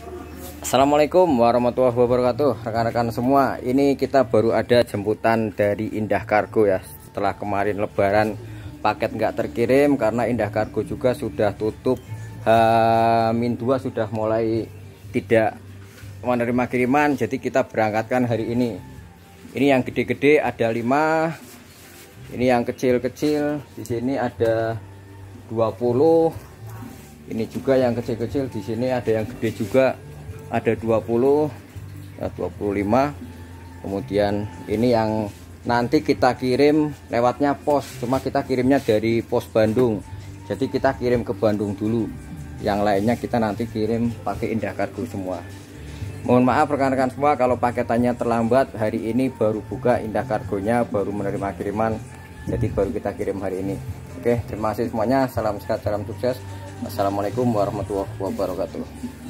Assalamualaikum warahmatullahi wabarakatuh, rekan-rekan semua. Ini kita baru ada jemputan dari Indah Kargo ya. Setelah kemarin lebaran paket nggak terkirim karena Indah Kargo juga sudah tutup, H-2 sudah mulai tidak menerima kiriman. Jadi kita berangkatkan hari ini. Ini yang gede-gede ada 5. Ini yang kecil-kecil di sini ada 20. Ini juga yang kecil-kecil, di sini ada yang gede juga, ada 20 ya, 25. Kemudian ini yang nanti kita kirim lewatnya pos, cuma kita kirimnya dari pos Bandung. Jadi kita kirim ke Bandung dulu. Yang lainnya kita nanti kirim pakai Indah Kargo semua. Mohon maaf rekan-rekan semua kalau paketannya terlambat. Hari ini baru buka Indah Kargonya, baru menerima kiriman. Jadi baru kita kirim hari ini. Oke, terima kasih semuanya. Salam sehat, salam sukses. Assalamualaikum warahmatullahi wabarakatuh.